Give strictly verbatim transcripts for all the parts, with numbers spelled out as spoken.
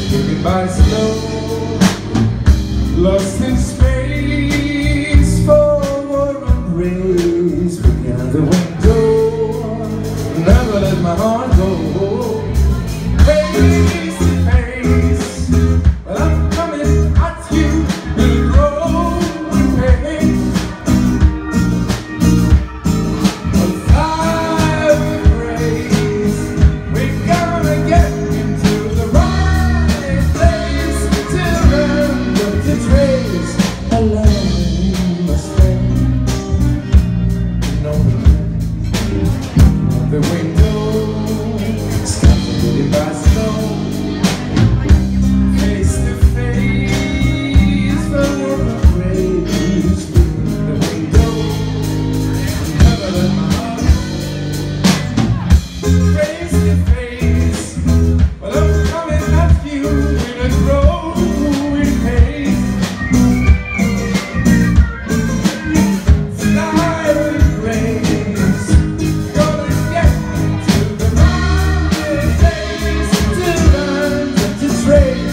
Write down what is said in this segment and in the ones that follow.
moving by slow, lost in space, forward and race, looking out the window, never let my heart go. Face to face, well I'm coming at you, will grow in pain. I'll fly with grace, we're gonna get into the right place to learn what to trace. Alone must stay, no the window. Face to face, far away, speaking the window, never let my heart. Face to face, well I'm coming at you in a growing pace. Fly with grace, gonna get to the right place to learn what to trace.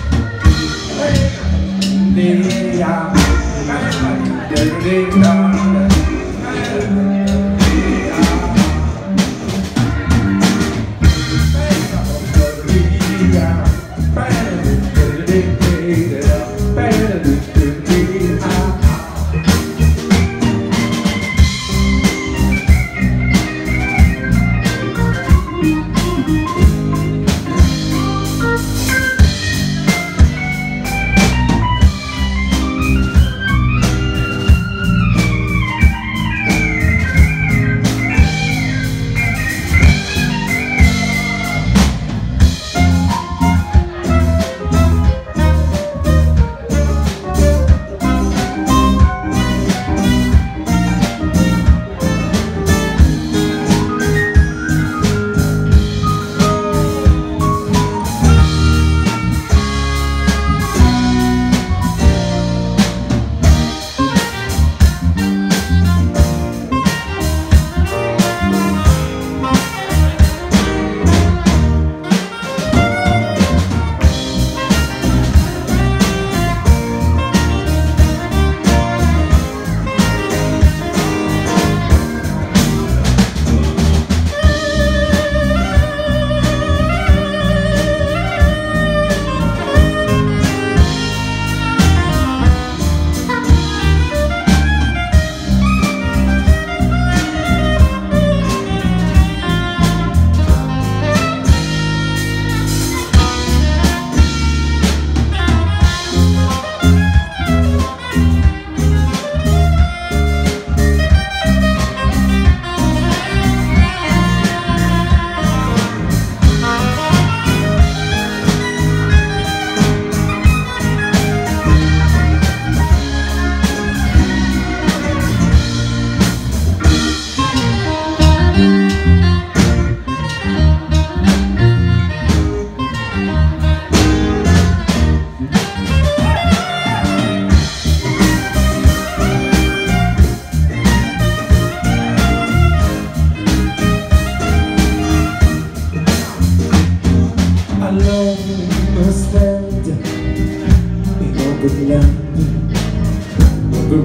The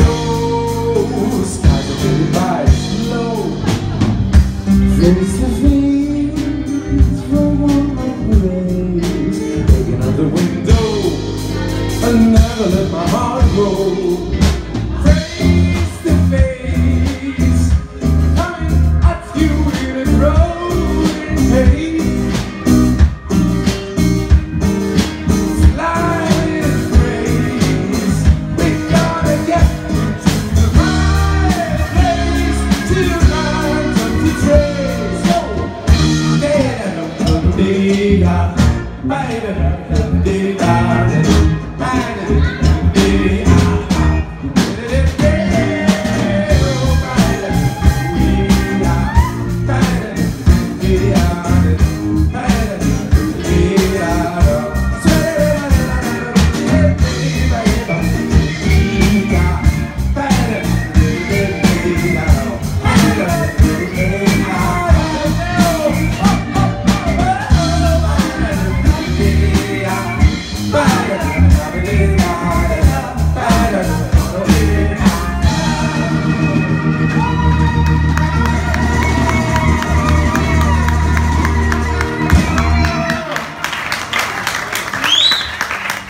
window, skies are faded by slow. Face to face, from one race, looking out the window, I never let my heart go. Face to face, coming at you in a growing pace. Bye.